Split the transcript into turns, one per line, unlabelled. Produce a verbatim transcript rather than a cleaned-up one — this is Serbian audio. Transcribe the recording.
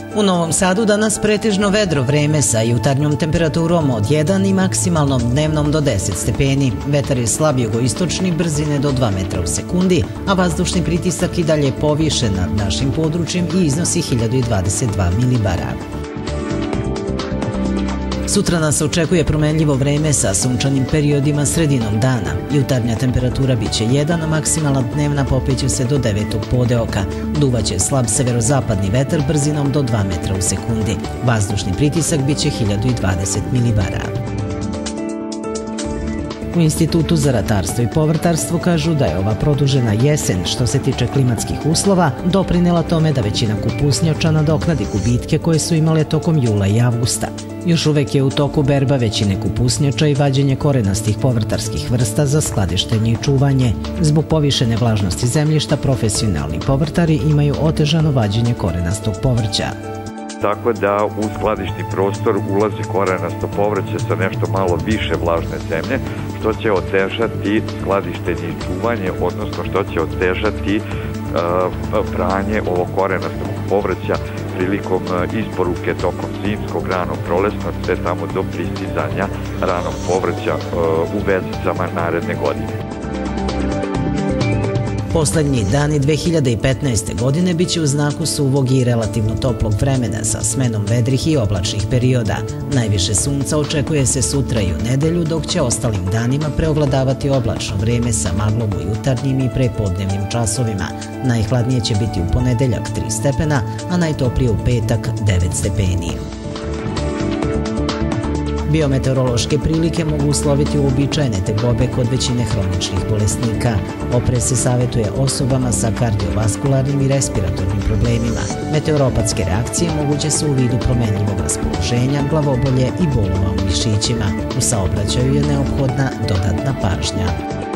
U Novom Sadu danas pretežno vedro vreme sa jutarnjom temperaturom od jedan i maksimalnom dnevnom do deset stepeni. Vetar je slab jugoistočni, brzine do dva metra u sekundi, a vazdušni pritisak i dalje povišen nad našim područjem i iznosi hiljadu dvadeset dva milibara. Sutra nas očekuje promenljivo vreme sa sunčanim periodima sredinom dana. Jutarnja temperatura biće jedan, a maksimalna dnevna popeće se do devetog podeoka. Duvaće slab severozapadni vetar brzinom do dva metra u sekundi. Vazdušni pritisak biće hiljadu dvadeset milibara. U Institutu za ratarstvo i povrtarstvo kažu da je ova produžena jesen, što se tiče klimatskih uslova, doprinela tome da većina kupusnjača nadoknadi gubitke koje su imale tokom jula i avgusta. Još uvek je u toku berba većine kupusnjača i vađenje korenastih povrtarskih vrsta za skladištenje i čuvanje. Zbog povišene vlažnosti zemljišta, profesionalni povrtari imaju otežano vađenje korenastog povrća.
Tako da u skladišni prostor ulazi korenasto povrće sa nešto malo više vlažne zemlje, što će otežati skladištenje i čuvanje, odnosno što će otežati pranje ovog korenastog povrća prilikom isporuke tokom zimskog, ranog, prolesnog, sve tamo do pristizanja ranog povrća u vezicama naredne godine.
Poslednji dani dve hiljade petnaeste. godine biće u znaku suvog i relativno toplog vremena sa smenom vedrih i oblačnih perioda. Najviše sunca očekuje se sutra i u nedelju, dok će ostalim danima preovladavati oblačno vreme sa maglom u jutarnjim i prepodnevnim časovima. Najhladnije će biti u ponedeljak tri stepena, a najtoplije u petak devet stepeni. Biometeorološke prilike mogu usloviti uobičajene tegobe kod većine hroničnih bolesnika. Oprez se savjetuje osobama sa kardiovaskularnim i respiratornim problemima. Meteoropatske reakcije moguće su u vidu promenljivog raspoloženja, glavobolje i bolova u mišićima. U saobraćaju je neophodna dodatna pažnja.